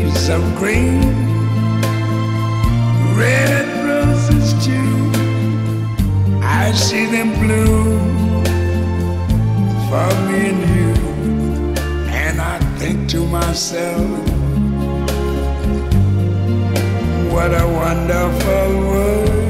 shades of green, red roses too. I see them bloom for me and you, and I think to myself, what a wonderful world.